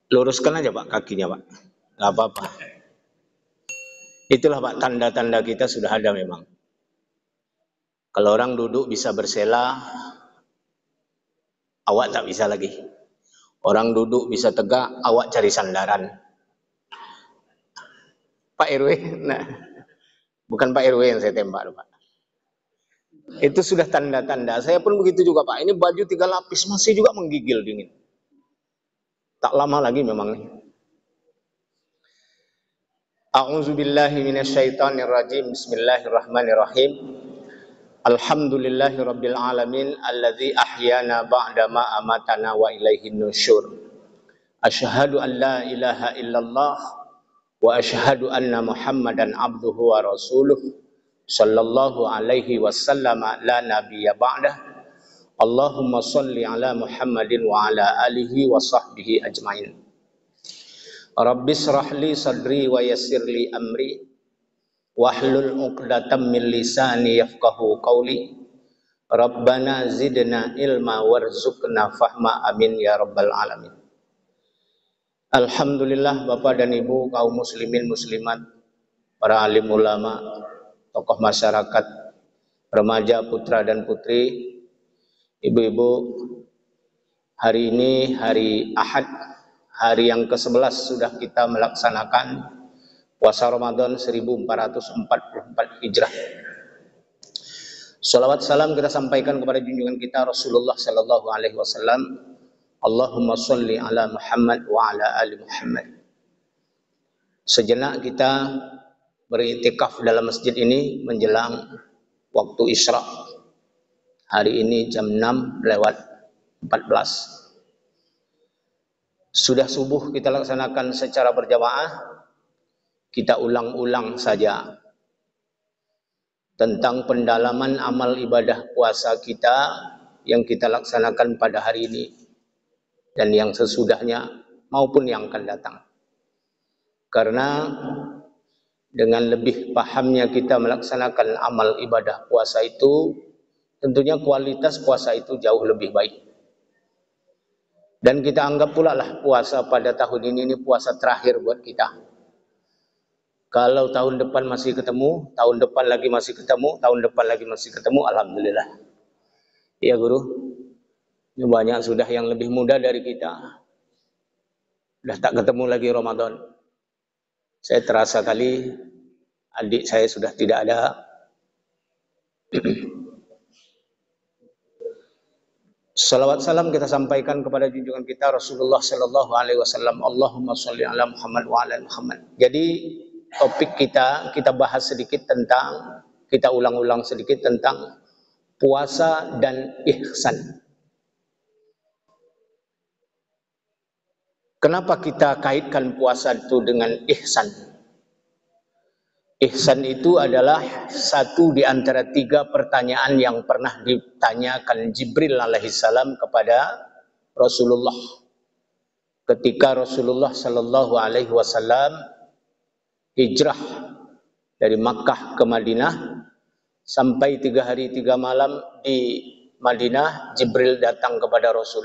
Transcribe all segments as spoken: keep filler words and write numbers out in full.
Luruskan aja Pak kakinya Pak, nggak apa-apa. Itulah Pak tanda-tanda kita sudah ada memang. Kalau orang duduk bisa bersela, awak tak bisa lagi. Orang duduk bisa tegak, awak cari sandaran. Pak R W, nah, bukan Pak R W yang saya tembak Pak. Itu sudah tanda-tanda. Saya pun begitu juga Pak. Ini baju tiga lapis masih juga menggigil dingin. Tak lama lagi memang nih. A'udzubillahi minasyaitonirrajim. Bismillahirrahmanirrahim. Alhamdulillahirabbil alamin alladzi ahyana ba'da ma amatana wa ilaihin nusyur. Asyhadu an la ilaha illallah wa asyhadu anna Muhammadan abduhu wa rasuluh sallallahu alaihi wasallam la nabiyya ba'dah. Allahumma shalli ala Muhammadin wa ala alihi wa sahbihi ajmain. Rabbis rahli sadri wa yassirli amri wahlul 'uqdatam min lisani yafqahu qawli. Rabbana zidna ilma warzuqna fahma amin ya rabbal alamin. Alhamdulillah Bapak dan Ibu kaum muslimin muslimat, para alim ulama, tokoh masyarakat, remaja, putra dan putri, ibu-ibu, hari ini hari Ahad, hari yang kesebelas sudah kita melaksanakan puasa Ramadan seribu empat ratus empat puluh empat Hijrah. Salawat salam kita sampaikan kepada junjungan kita Rasulullah sallallahu alaihi wasallam. Allahumma sholli ala Muhammad wa ala ali Muhammad. Sejenak kita beriktikaf dalam masjid ini menjelang waktu Isra. Hari ini jam enam lewat empat belas. Sudah subuh kita laksanakan secara berjamaah. Kita ulang-ulang saja tentang pendalaman amal ibadah puasa kita yang kita laksanakan pada hari ini dan yang sesudahnya maupun yang akan datang. Karena dengan lebih pahamnya kita melaksanakan amal ibadah puasa itu, tentunya kualitas puasa itu jauh lebih baik. Dan kita anggap pula lah puasa pada tahun ini ini puasa terakhir buat kita. Kalau tahun depan masih ketemu, tahun depan lagi masih ketemu, tahun depan lagi masih ketemu, alhamdulillah. Ya guru, ini banyak sudah yang lebih muda dari kita. Sudah tak ketemu lagi Ramadan. Saya terasa kali adik saya sudah tidak ada. Salawat salam kita sampaikan kepada junjungan kita Rasulullah sallallahu alaihi wasallam. Allahumma sholli ala Muhammad wa ala Muhammad. Jadi topik kita, kita bahas sedikit tentang, kita ulang-ulang sedikit tentang puasa dan ihsan. Kenapa kita kaitkan puasa itu dengan ihsan? Ihsan itu adalah satu di antara tiga pertanyaan yang pernah ditanyakan Jibril alaihissalam kepada Rasulullah. Ketika Rasulullah sallallahu alaihi wasallam hijrah dari Makkah ke Madinah, sampai tiga hari tiga malam di Madinah, Jibril datang kepada Rasul.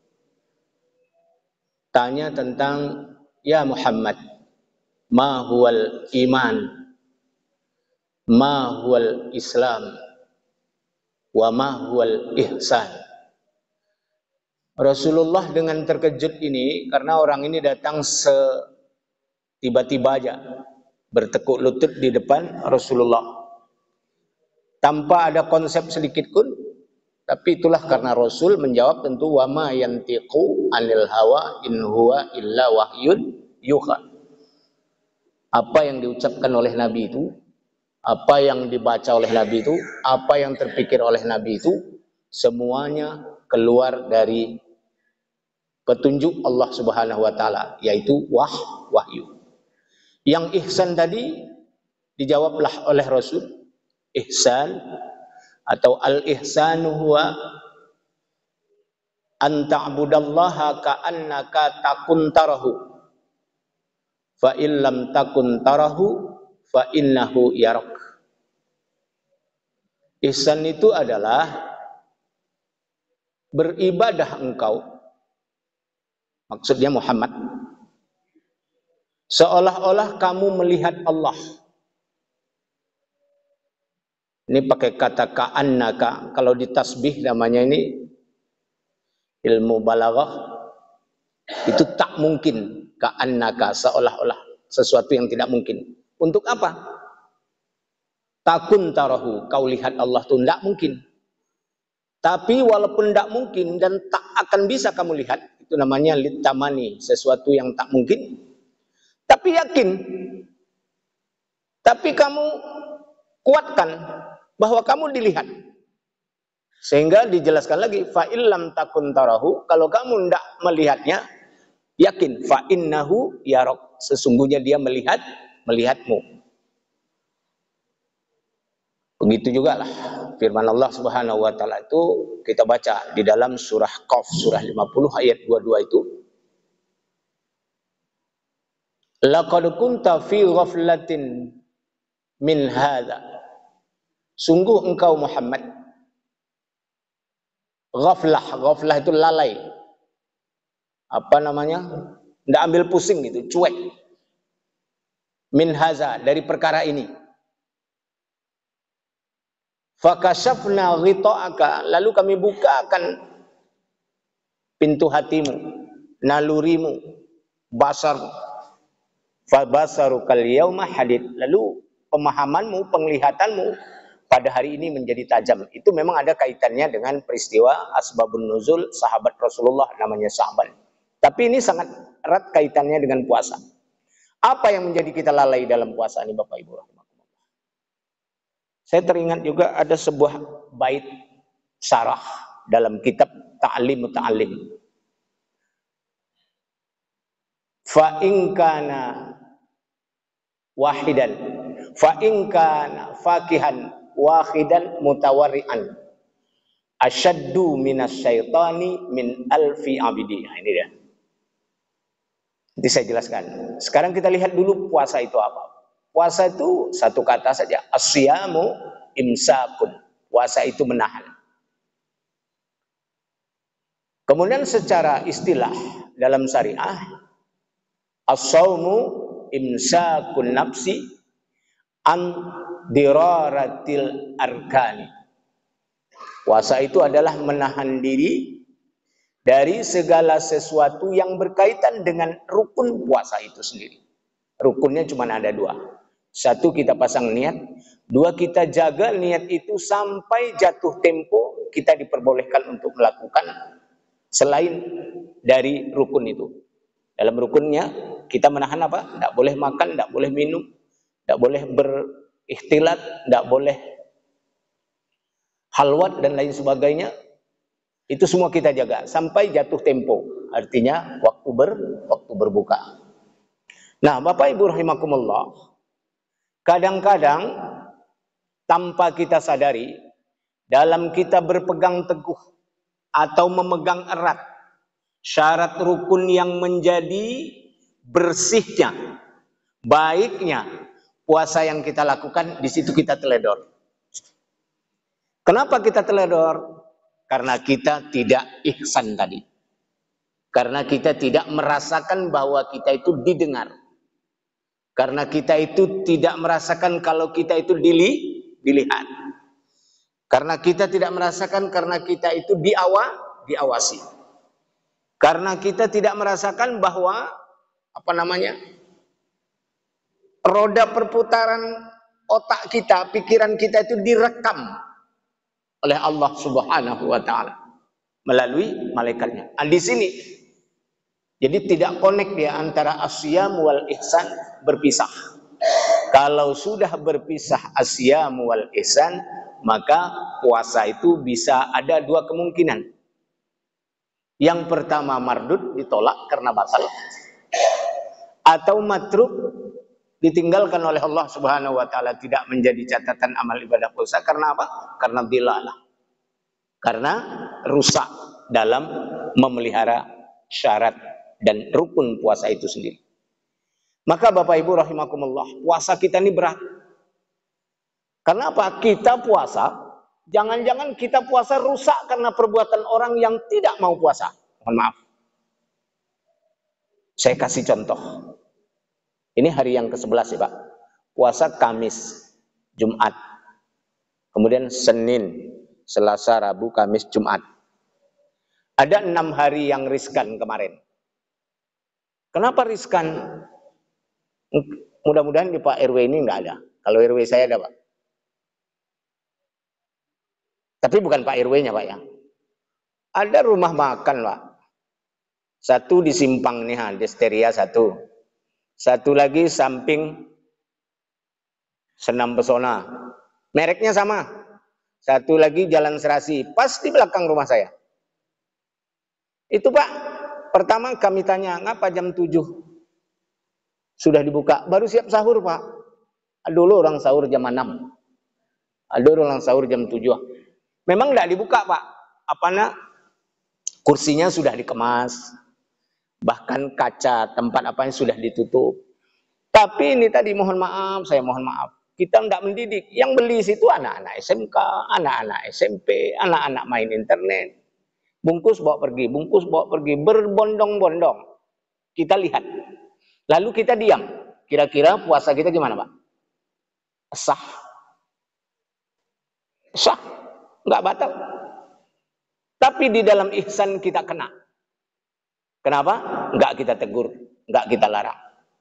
Tanya tentang, ya Muhammad, ma huwal iman, ma huwal Islam, wa ma huwal ihsan. Rasulullah dengan terkejut ini, karena orang ini datang setiba-tiba aja, bertekuk lutut di depan Rasulullah, tanpa ada konsep sedikit pun. Tapi itulah karena Rasul menjawab tentu, wa ma yantiqu anil hawa in huwa illa wahyun yuha. Apa yang diucapkan oleh Nabi itu, apa yang dibaca oleh Nabi itu, apa yang terpikir oleh Nabi itu, semuanya keluar dari petunjuk Allah Subhanahu wa taala, yaitu wah wahyu. Yang ihsan tadi dijawablah oleh Rasul. Ihsan atau al-ihsanu huwa an ta'budallaha ka'annaka takun tarahu fa illam takun tarahu fa innahu yarak. Ihsan itu adalah beribadah engkau, maksudnya Muhammad, seolah-olah kamu melihat Allah. Ini pakai kata ka'annaka. Kalau ditasbih namanya ini ilmu balaghah. Itu tak mungkin. Ka'annaka, seolah-olah. Sesuatu yang tidak mungkin. Untuk apa? Takun tarahu. Kau lihat Allah itu tidak mungkin. Tapi walaupun tidak mungkin dan tak akan bisa kamu lihat. Itu namanya litamani. Sesuatu yang tak mungkin. Tapi yakin. Tapi kamu kuatkan bahwa kamu dilihat. Sehingga dijelaskan lagi, fa illam takun tarahu, kalau kamu tidak melihatnya, yakin fa innahu yarok, sesungguhnya dia melihat melihatmu. Begitu juga lah firman Allah Subhanahu wa taala itu kita baca di dalam surah Qaf surah lima puluh ayat dua puluh dua itu. Laqad kunta fi ghaflatin min hadza. Sungguh engkau Muhammad ghaflah, ghaflah itu lalai. Apa namanya? Tidak ambil pusing gitu, cuek. Min haza, dari perkara ini. Fakashafna ghita'aka, lalu kami bukakan pintu hatimu, nalurimu, basar. Fabasarukal yauma hadid, lalu pemahamanmu, penglihatanmu pada hari ini menjadi tajam. Itu memang ada kaitannya dengan peristiwa asbabun nuzul sahabat Rasulullah namanya Sa'ban. Tapi ini sangat erat kaitannya dengan puasa. Apa yang menjadi kita lalai dalam puasa ini Bapak Ibu? Saya teringat juga ada sebuah bait syarah dalam kitab Ta'lim Muta'allim. Fa in kana wahidan fa in kana fakihan wahidan mutawarri'an asyaddu minas syaitani min alfi abidi. Nah, ini dia. Nanti saya jelaskan. Sekarang kita lihat dulu puasa itu apa. Puasa itu satu kata saja. Asyamu imsakun. Puasa itu menahan. Kemudian secara istilah dalam syariah, as-saumu imsakun nafsi an diraratil arkani. Puasa itu adalah menahan diri dari segala sesuatu yang berkaitan dengan rukun puasa itu sendiri. Rukunnya cuma ada dua. Satu, kita pasang niat. Dua, kita jaga niat itu sampai jatuh tempo kita diperbolehkan untuk melakukan selain dari rukun itu. Dalam rukunnya kita menahan apa? Tidak boleh makan, tidak boleh minum, tidak boleh berikhtilat, tidak boleh halwat dan lain sebagainya. Itu semua kita jaga sampai jatuh tempo. Artinya waktu ber waktu berbuka. Nah, Bapak Ibu rahimakumullah, kadang-kadang tanpa kita sadari dalam kita berpegang teguh atau memegang erat syarat rukun yang menjadi bersihnya, baiknya puasa yang kita lakukan, di situ kita teledor. Kenapa kita teledor? Karena kita tidak ihsan tadi. Karena kita tidak merasakan bahwa kita itu didengar. Karena kita itu tidak merasakan kalau kita itu dili, dilihat. Karena kita tidak merasakan karena kita itu diawa, diawasi. Karena kita tidak merasakan bahwa apa namanya? Roda perputaran otak kita, pikiran kita itu direkam oleh Allah Subhanahu wa taala melalui malaikatnya. Nah, di sini jadi tidak connect dia antara asyam wal ihsan, berpisah. Kalau sudah berpisah asyam wal ihsan, maka puasa itu bisa ada dua kemungkinan. Yang pertama mardud, ditolak karena batal. Atau matruk, ditinggalkan oleh Allah Subhanahu wa taala, tidak menjadi catatan amal ibadah puasa. Karena apa? Karena dilalah. Karena rusak dalam memelihara syarat dan rukun puasa itu sendiri. Maka Bapak Ibu rahimakumullah, puasa kita ini berat. Karena apa? Kita puasa, jangan-jangan kita puasa rusak karena perbuatan orang yang tidak mau puasa. Mohon maaf. Saya kasih contoh. Ini hari yang ke sebelas ya Pak. Puasa Kamis, Jumat. Kemudian Senin, Selasa, Rabu, Kamis, Jumat. Ada enam hari yang riskan kemarin. Kenapa riskan? Mudah-mudahan di Pak R W ini enggak ada. Kalau R W saya ada Pak. Tapi bukan Pak R W-nya Pak ya. Ada rumah makan Pak. Satu di Simpang nih, Desteria satu. Satu lagi samping Senam Pesona. Mereknya sama. Satu lagi Jalan Serasi, pas di belakang rumah saya. Itu Pak, pertama kami tanya, ngapa jam tujuh sudah dibuka? Baru siap sahur Pak. Dulu orang sahur jam enam. Dulu orang sahur jam tujuh. Memang tidak dibuka Pak. Apanya? Kursinya sudah dikemas. Bahkan kaca tempat apanya sudah ditutup. Tapi ini tadi mohon maaf, saya mohon maaf. Kita tidak mendidik. Yang beli situ anak-anak S M K, anak-anak S M P, anak-anak main internet. Bungkus bawa pergi, bungkus bawa pergi, berbondong-bondong. Kita lihat. Lalu kita diam. Kira-kira puasa kita gimana Pak? Sah. Sah. Nggak batal. Tapi di dalam ihsan kita kena. Kenapa? Nggak kita tegur, nggak kita larang.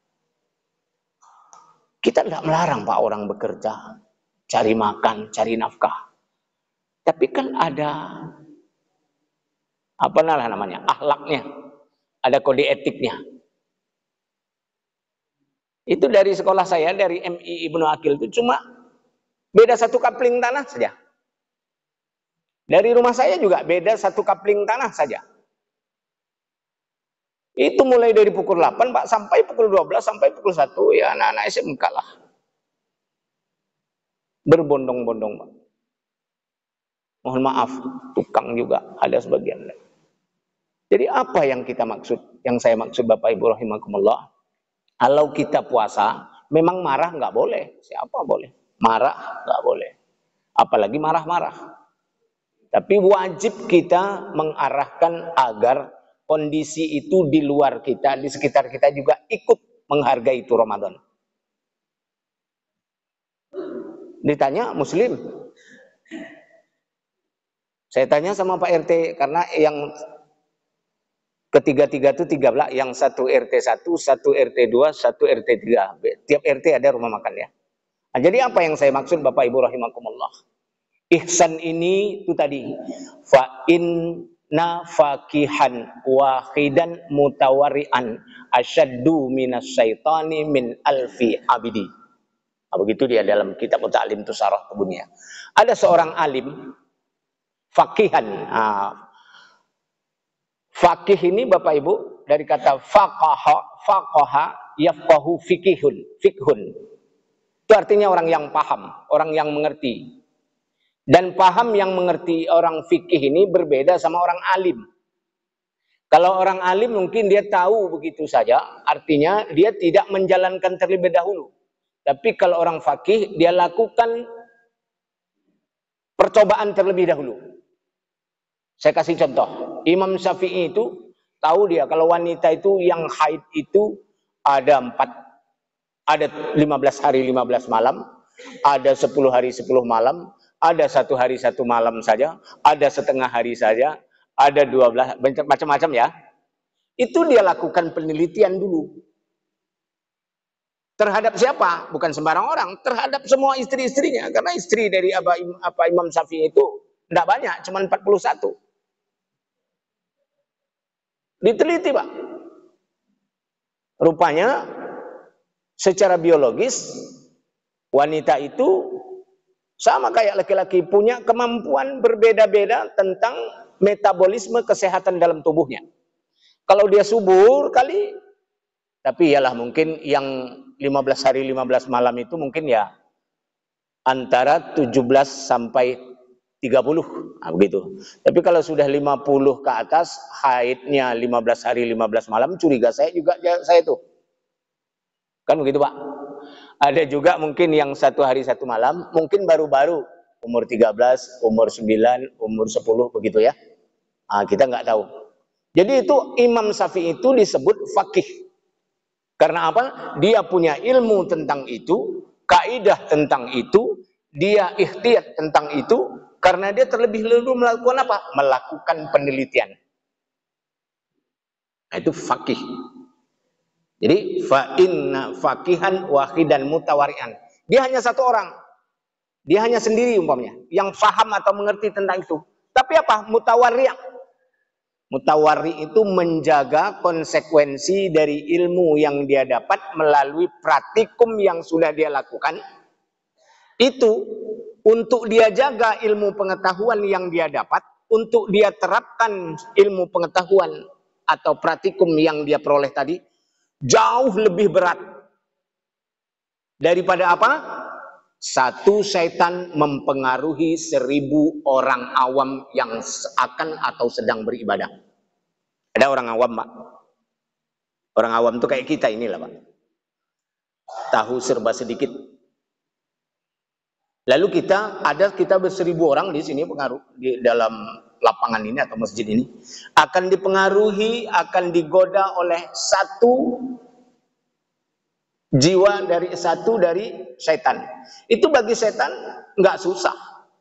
Kita tidak melarang Pak orang bekerja, cari makan, cari nafkah. Tapi kan ada apa namanya, akhlaknya, ada kode etiknya. Itu dari sekolah saya, dari M I Ibnu Aqil itu cuma beda satu kapling tanah saja. Dari rumah saya juga beda satu kapling tanah saja. Itu mulai dari pukul delapan Pak sampai pukul dua belas sampai pukul satu ya anak-anak S M K lah. Berbondong-bondong Pak. Mohon maaf, tukang juga ada sebagian. Jadi apa yang kita maksud? Yang saya maksud Bapak Ibu rahimakumullah, kalau kita puasa memang marah nggak boleh. Siapa boleh? Marah nggak boleh. Apalagi marah-marah. Tapi wajib kita mengarahkan agar kondisi itu di luar kita, di sekitar kita juga ikut menghargai itu Ramadan. Ditanya Muslim. Saya tanya sama Pak R T, karena yang ketiga-tiga itu tiga belas, yang satu R T satu, satu R T dua, satu R T tiga. Tiap R T ada rumah makan ya. Nah, jadi apa yang saya maksud Bapak Ibu rahimakumullah? Ihsan ini itu tadi. Fa inna fakihan wahidan mutawari'an asyaddu minas syaitani min alfi abidi. Nah, begitu dia dalam kitab Ta'lim Tusarah Kebunia. Ada seorang alim fakihan. Nah, fakih ini Bapak Ibu dari kata faqaha, faqaha yafqahu fikihun, fikhun. Itu artinya orang yang paham, orang yang mengerti. Dan paham yang mengerti orang fikih ini berbeda sama orang alim. Kalau orang alim mungkin dia tahu begitu saja, artinya dia tidak menjalankan terlebih dahulu. Tapi kalau orang fakih, dia lakukan percobaan terlebih dahulu. Saya kasih contoh, Imam Syafi'i itu tahu dia kalau wanita itu yang haid itu ada empat, ada lima belas hari lima belas malam, ada sepuluh hari sepuluh malam, ada satu hari satu malam saja, ada setengah hari saja, ada dua belas, macam-macam ya. Itu dia lakukan penelitian dulu. Terhadap siapa? Bukan sembarang orang, terhadap semua istri-istrinya. Karena istri dari apa, apa Imam Syafi'i itu tidak banyak, cuma empat puluh satu. Diteliti Pak. Rupanya secara biologis wanita itu sama kayak laki-laki, punya kemampuan berbeda-beda tentang metabolisme kesehatan dalam tubuhnya. Kalau dia subur kali, tapi ialah mungkin yang lima belas hari lima belas malam itu mungkin ya antara tujuh belas sampai tiga puluh, nah, begitu. Tapi kalau sudah lima puluh ke atas, haidnya lima belas hari lima belas malam, curiga saya juga saya tuh. Kan begitu Pak. Ada juga mungkin yang satu hari satu malam, mungkin baru-baru umur tiga belas, umur sembilan, umur sepuluh begitu ya. Nah, kita nggak tahu. Jadi itu Imam Syafi'i itu disebut fakih. Karena apa? Dia punya ilmu tentang itu, kaidah tentang itu, dia ikhtiyat tentang itu, karena dia terlebih dahulu melakukan apa? Melakukan penelitian. Nah, itu fakih. Jadi fa inna fakihan wahidan mutawari'an. Dia hanya satu orang. Dia hanya sendiri umpamanya yang faham atau mengerti tentang itu. Tapi apa? Mutawari'. Mutawari itu menjaga konsekuensi dari ilmu yang dia dapat melalui praktikum yang sudah dia lakukan. Itu untuk dia jaga ilmu pengetahuan yang dia dapat, untuk dia terapkan ilmu pengetahuan atau praktikum yang dia peroleh tadi, jauh lebih berat daripada apa? Satu setan mempengaruhi seribu orang awam yang akan atau sedang beribadah. Ada orang awam, Pak. Orang awam itu kayak kita inilah, Pak. Tahu serba sedikit. Lalu kita, ada kita berseribu orang di sini pengaruh di dalam lapangan ini atau masjid ini, akan dipengaruhi, akan digoda oleh satu jiwa dari satu dari setan. Itu bagi setan nggak susah.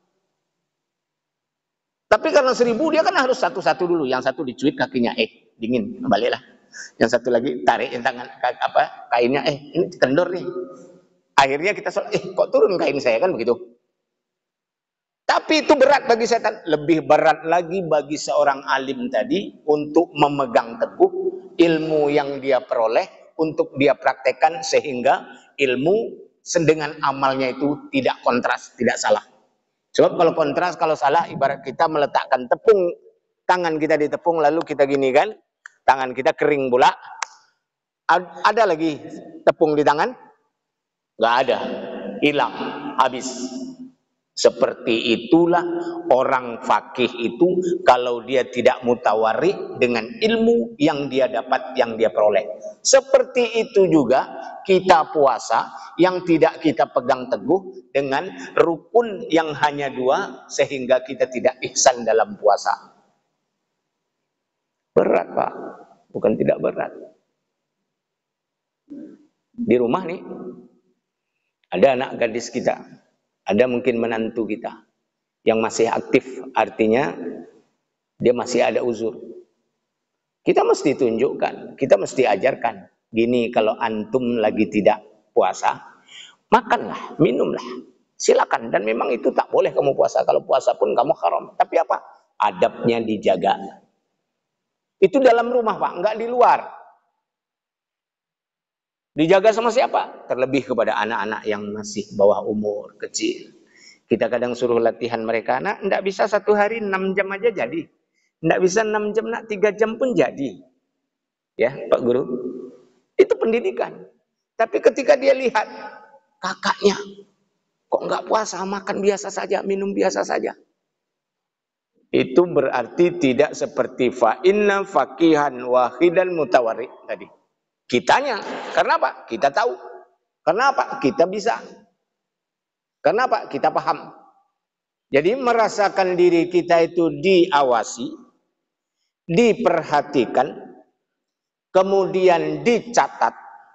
Tapi karena seribu dia kan harus satu-satu dulu. Yang satu dicuit kakinya, eh dingin, baliklah. Yang satu lagi tarik tangan apa kainnya, eh ini kendor nih. Akhirnya kita soal, eh kok turun kain saya, kan begitu. Tapi itu berat bagi setan. Lebih berat lagi bagi seorang alim tadi untuk memegang teguh ilmu yang dia peroleh, untuk dia praktekkan sehingga ilmu dengan amalnya itu tidak kontras, tidak salah. Sebab kalau kontras, kalau salah, ibarat kita meletakkan tepung, tangan kita di tepung lalu kita gini kan, tangan kita kering pula. Ada lagi tepung di tangan? Nggak ada, hilang, habis. Seperti itulah orang fakih itu kalau dia tidak mutawari dengan ilmu yang dia dapat, yang dia peroleh. Seperti itu juga kita puasa yang tidak kita pegang teguh dengan rukun yang hanya dua sehingga kita tidak ihsan dalam puasa. Berat, Pak. Bukan tidak berat. Di rumah nih ada anak gadis kita, ada mungkin menantu kita yang masih aktif, artinya dia masih ada uzur. Kita mesti tunjukkan, kita mesti ajarkan. Gini, kalau antum lagi tidak puasa, makanlah, minumlah, silakan. Dan memang itu tak boleh kamu puasa. Kalau puasa pun kamu haram. Tapi apa? Adabnya dijaga. Itu dalam rumah, Pak, enggak di luar. Dijaga sama siapa? Terlebih kepada anak-anak yang masih bawah umur, kecil. Kita kadang suruh latihan mereka, nak, enggak bisa satu hari enam jam aja jadi. Enggak bisa enam jam, nak, tiga jam pun jadi. Ya, Pak Guru. Itu pendidikan. Tapi ketika dia lihat kakaknya, kok enggak puasa, makan biasa saja, minum biasa saja. Itu berarti tidak seperti fa inna faqihan wahidan mutawari tadi. Kitanya, karena apa? Kita tahu. Karena apa? Kita bisa. Karena apa? Kita paham. Jadi merasakan diri kita itu diawasi, diperhatikan, kemudian dicatat,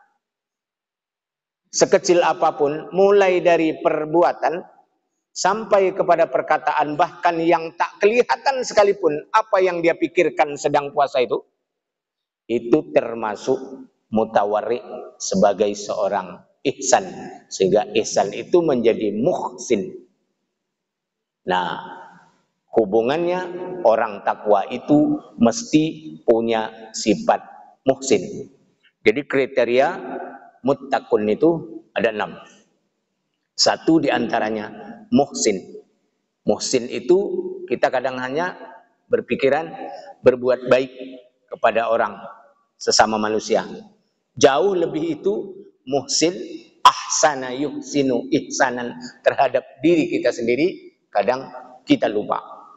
sekecil apapun, mulai dari perbuatan sampai kepada perkataan, bahkan yang tak kelihatan sekalipun apa yang dia pikirkan sedang puasa itu, itu termasuk mutawari sebagai seorang ihsan, sehingga ihsan itu menjadi muhsin. Nah, hubungannya orang takwa itu mesti punya sifat muhsin. Jadi kriteria muttaqun itu ada enam. Satu diantaranya muhsin. Muhsin itu kita kadang hanya berpikiran berbuat baik kepada orang sesama manusia. Jauh lebih itu muhsin, ahsana yuhsinu ihsanan, terhadap diri kita sendiri kadang kita lupa.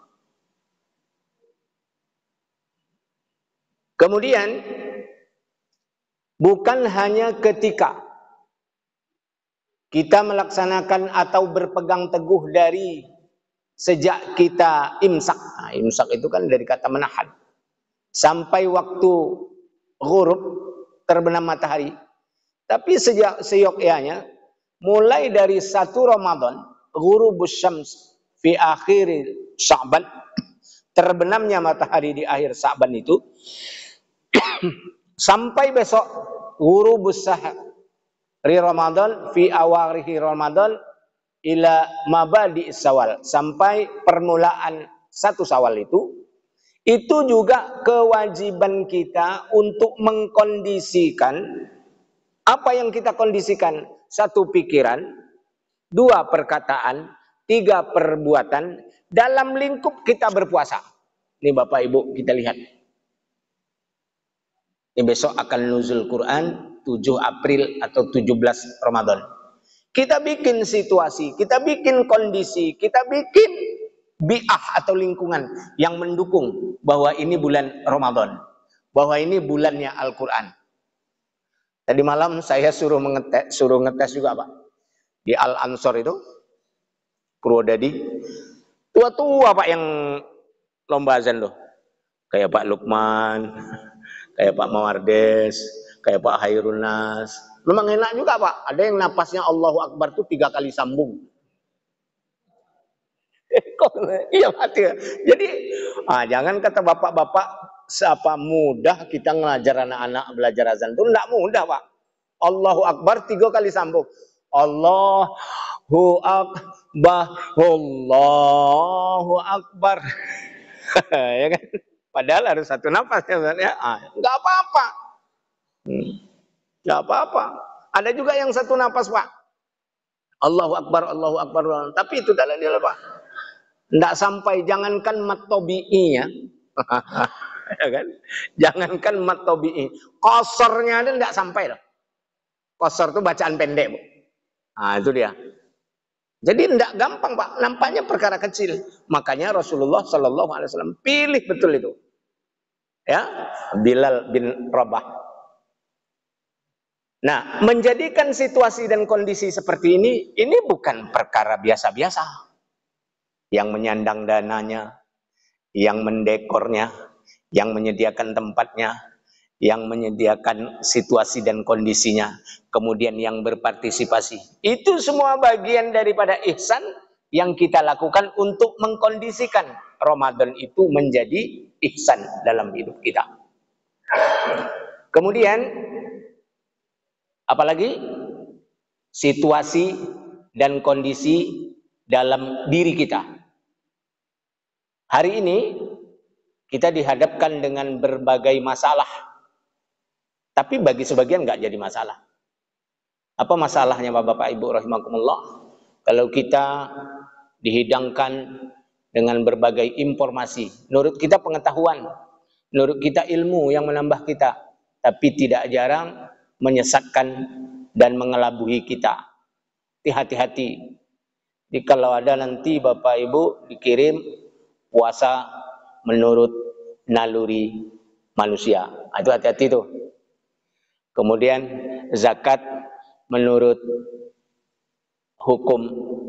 Kemudian bukan hanya ketika kita melaksanakan atau berpegang teguh dari sejak kita imsak. Nah, imsak itu kan dari kata menahan. Sampai waktu ghurub, terbenam matahari. Tapi sejak seyogyanya, mulai dari satu Ramadan, ghurubus syams fi akhir Sya'ban, terbenamnya matahari di akhir Sya'ban itu, sampai besok ghurubus sahri Ramadan fi awarihi Ramadan ila mabadi Syawal, sampai permulaan satu Syawal itu, itu juga kewajiban kita untuk mengkondisikan apa yang kita kondisikan. Satu, pikiran; dua, perkataan; tiga, perbuatan dalam lingkup kita berpuasa. Ini Bapak Ibu, kita lihat. Ini besok akan nuzul Quran tujuh April atau tujuh belas Ramadan. Kita bikin situasi, kita bikin kondisi, kita bikin bi'ah atau lingkungan yang mendukung bahwa ini bulan Ramadan, bahwa ini bulannya Al-Quran. Tadi malam saya suruh mengetes, suruh ngetes juga Pak, di Al-Ansor itu, Purwodadi, tua-tua Pak yang lomba azan tuh, kayak Pak Lukman, kayak Pak Mawardes, kayak Pak Hairunas. Memang enak juga Pak, ada yang napasnya Allahu Akbar tuh tiga kali sambung. Iya mati. Jadi ah, jangan kata bapak-bapak siapa mudah kita ngajar anak-anak belajar azan itu, enggak mudah Pak. Allahu Akbar tiga kali sambung. Allahu Akbar, Allahu Akbar. Ya kan? Padahal harus satu nafas ya. Ah, enggak apa-apa. Hmm. Enggak apa-apa. Ada juga yang satu nafas Pak. Allahu Akbar, Allahu Akbar. Tapi itu dalam dia Pak. Enggak sampai, jangankan mat tabi'inya. Ya kan? Jangankan mat tabi'i, qasarnya ada enggak sampai loh. Qasar itu bacaan pendek, Bu. Nah, itu dia. Jadi enggak gampang, Pak. Nampaknya perkara kecil. Makanya Rasulullah Shallallahu alaihi wasallam pilih betul itu. Ya, Bilal bin Rabah. Nah, menjadikan situasi dan kondisi seperti ini, ini bukan perkara biasa-biasa. Yang menyandang dananya, yang mendekornya, yang menyediakan tempatnya, yang menyediakan situasi dan kondisinya, kemudian yang berpartisipasi. Itu semua bagian daripada ihsan yang kita lakukan untuk mengkondisikan Ramadan itu menjadi ihsan dalam hidup kita. Kemudian apalagi situasi dan kondisi dalam diri kita. Hari ini kita dihadapkan dengan berbagai masalah, tapi bagi sebagian nggak jadi masalah. Apa masalahnya Bapak Ibu rahimakumullah? Kalau kita dihidangkan dengan berbagai informasi, menurut kita pengetahuan, menurut kita ilmu yang menambah kita, tapi tidak jarang menyesatkan dan mengelabui kita. Hati-hati. Jadi kalau ada nanti Bapak Ibu dikirim puasa menurut naluri manusia, itu hati-hati tuh. Kemudian zakat menurut hukum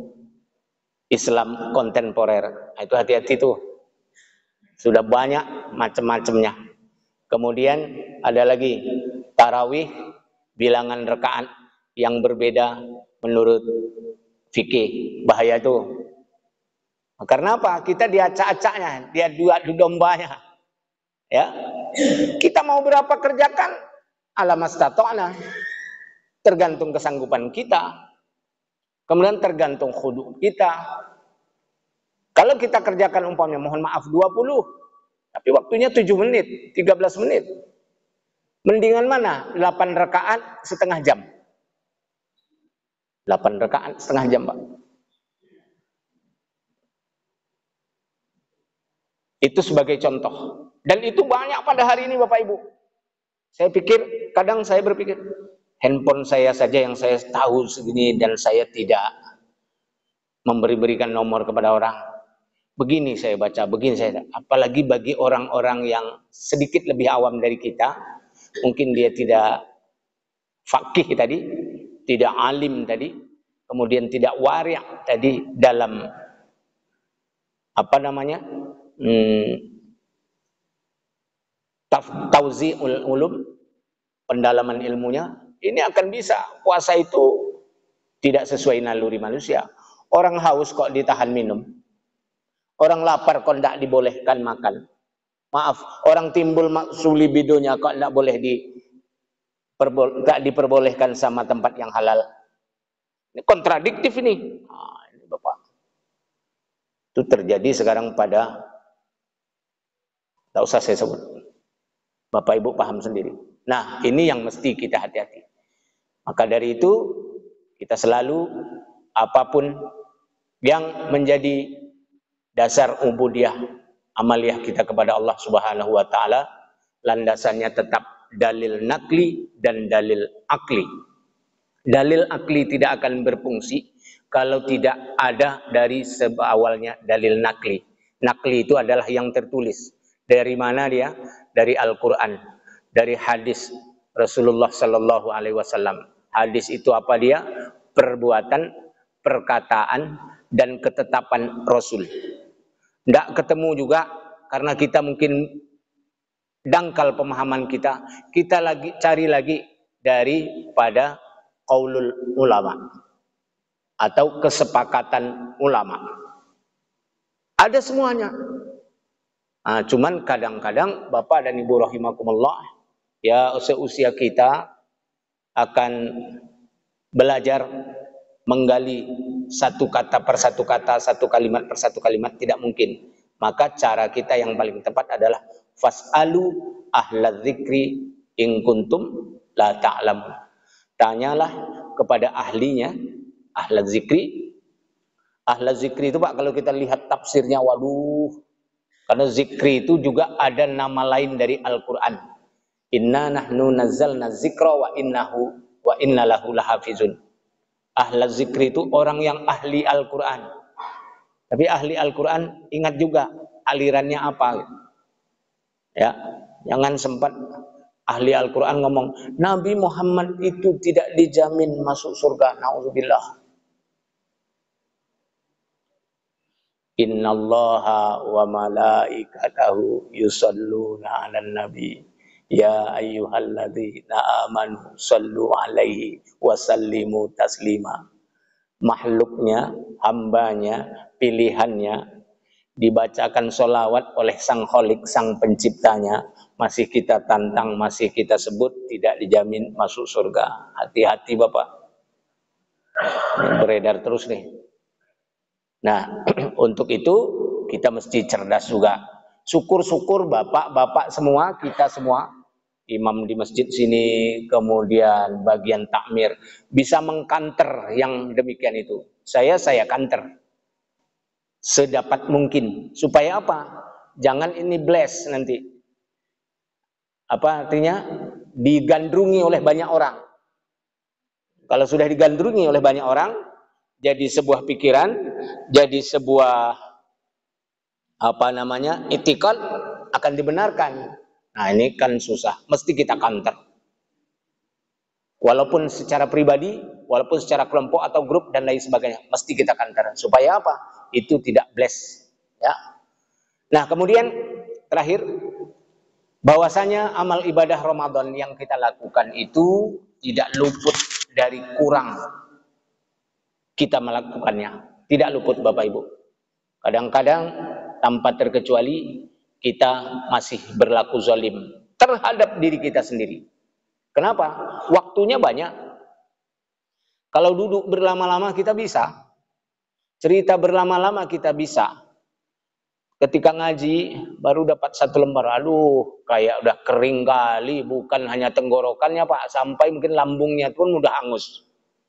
Islam kontemporer, itu hati-hati tuh. Sudah banyak macam-macamnya. Kemudian ada lagi tarawih bilangan rakaat yang berbeda menurut fikih, bahaya tuh. Karena apa? Kita diacak-acaknya, dia dua dombanya. Ya. Kita mau berapa kerjakan? Alamastata'na. Tergantung kesanggupan kita. Kemudian tergantung khudu kita. Kalau kita kerjakan umpamanya mohon maaf dua puluh, tapi waktunya tujuh menit, tiga belas menit. Mendingan mana? delapan rakaat setengah jam. delapan rakaat setengah jam, Pak. Itu sebagai contoh. Dan itu banyak pada hari ini Bapak Ibu. Saya pikir, kadang saya berpikir, handphone saya saja yang saya tahu segini dan saya tidak memberi-berikan nomor kepada orang. Begini saya baca, begini saya. Apalagi bagi orang-orang yang sedikit lebih awam dari kita, mungkin dia tidak fakih tadi, tidak alim tadi, kemudian tidak wari' tadi dalam apa namanya? Hmm, tauzi'ul ulum, pendalaman ilmunya, ini akan bisa. Puasa itu tidak sesuai naluri manusia. Orang haus kok ditahan minum. Orang lapar kok tidak dibolehkan makan. Maaf, orang timbul maksu libidonya kok tidak boleh di tidak diperbolehkan sama tempat yang halal. Ini kontradiktif ini. Nah, ini Bapak. Itu terjadi sekarang pada, tidak usah saya sebut. Bapak Ibu paham sendiri. Nah, ini yang mesti kita hati-hati. Maka dari itu, kita selalu apapun yang menjadi dasar ubudiyah amaliyah kita kepada Allah Subhanahu wa taala, landasannya tetap dalil nakli dan dalil akli. Dalil akli tidak akan berfungsi kalau tidak ada dari awalnya dalil nakli. Nakli itu adalah yang tertulis. Dari mana dia? Dari Al-Quran, dari hadis Rasulullah Sallallahu Alaihi Wasallam. Hadis itu apa dia? Perbuatan, perkataan, dan ketetapan Rasul. Tidak ketemu juga karena kita mungkin dangkal pemahaman kita. Kita lagi cari lagi daripada qaulul ulama atau kesepakatan ulama. Ada semuanya. Nah, cuman kadang-kadang Bapak dan Ibu rahimakumullah, ya seusia kita akan belajar menggali satu kata per satu kata, satu kalimat per satu kalimat, tidak mungkin. Maka cara kita yang paling tepat adalah fas'alu ahla dzikri in kuntum la ta'lamun. Tanyalah kepada ahlinya, ahla zikri. Ahla zikri itu Pak, kalau kita lihat tafsirnya, waduh, karena zikri itu juga ada nama lain dari Al-Quran. Inna nahnu nazzalna zikra wa innahu wa inna lahu lahafizun. Ahla zikri itu orang yang ahli Al-Quran. Tapi ahli Al-Quran ingat juga alirannya apa. Ya, jangan sempat ahli Al-Quran ngomong Nabi Muhammad itu tidak dijamin masuk surga. Na'udzubillah. Innallaha wa malaikatahu yusalluna 'alan nabi ya ayyuhalladzina amanu sallu 'alaihi wa sallimu taslima. Makhluknya, hambanya, pilihannya dibacakan sholawat oleh sang kholik, sang penciptanya, masih kita tantang, masih kita sebut tidak dijamin masuk surga. Hati-hati Bapak, ini beredar terus nih. Nah, untuk itu kita mesti cerdas juga. Syukur-syukur bapak-bapak semua, kita semua, imam di masjid sini, kemudian bagian takmir, bisa mengkanter yang demikian itu. Saya, saya kanter. Sedapat mungkin. Supaya apa? Jangan ini bless nanti. Apa artinya? Digandrungi oleh banyak orang. Kalau sudah digandrungi oleh banyak orang, jadi sebuah pikiran, jadi sebuah apa namanya itikad akan dibenarkan. Nah ini kan susah, mesti kita counter. Walaupun secara pribadi, walaupun secara kelompok atau grup dan lain sebagainya, mesti kita counter. Supaya apa? Itu tidak bless. Ya. Nah kemudian terakhir, bahwasanya amal ibadah Ramadan yang kita lakukan itu tidak luput dari kurang kita melakukannya, tidak luput Bapak Ibu. Kadang-kadang tanpa terkecuali kita masih berlaku zalim terhadap diri kita sendiri. Kenapa? Waktunya banyak. Kalau duduk berlama-lama kita bisa, cerita berlama-lama kita bisa. Ketika ngaji baru dapat satu lembar, aduh kayak udah kering kali, bukan hanya tenggorokannya Pak, sampai mungkin lambungnya pun udah hangus.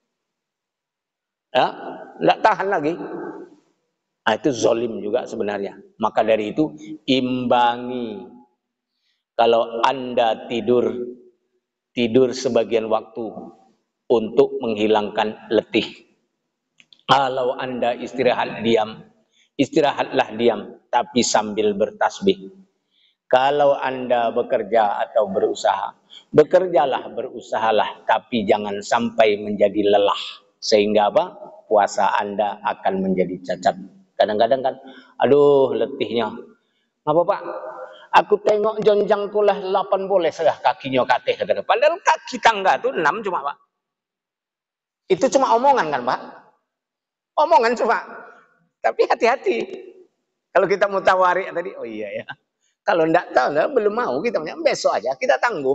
Ya, tidak tahan lagi. Nah, itu zalim juga sebenarnya. Maka dari itu imbangi. Kalau Anda tidur, tidur sebagian waktu untuk menghilangkan letih. Kalau Anda istirahat diam, istirahatlah diam, tapi sambil bertasbih. Kalau Anda bekerja atau berusaha, bekerjalah, berusahalah, tapi jangan sampai menjadi lelah. Sehingga apa? Puasa Anda akan menjadi cacat. Kadang-kadang kan, aduh letihnya. Apa Pak? Aku tengok jonjangku lah delapan boleh sudah kakinya kateh. Padahal kaki tangga itu enam cuma Pak. Itu cuma omongan kan Pak? Omongan cuma. Tapi hati-hati. Kalau kita mau tawarik tadi, oh iya ya. Kalau enggak tahu, enggak, belum mau kita besok aja kita tangguh.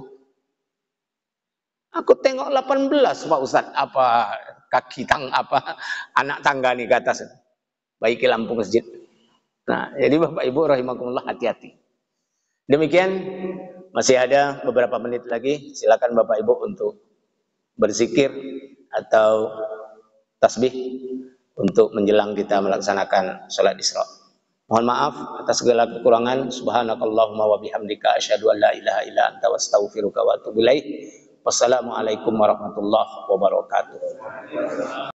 Aku tengok delapan belas Pak Ustaz, apa kaki tang apa anak tangga nih ke atas. Baiki lampu masjid. Nah, jadi Bapak Ibu rahimakumullah, hati-hati. Demikian, masih ada beberapa menit lagi. Silakan Bapak Ibu untuk berzikir atau tasbih untuk menjelang kita melaksanakan sholat Isra. Mohon maaf atas segala kekurangan. Subhanakallahumma wa bihamdika asyhadu an la ilaha illa anta wastaghfiruka wa atubu ilaik. Wassalamualaikum warahmatullahi wabarakatuh.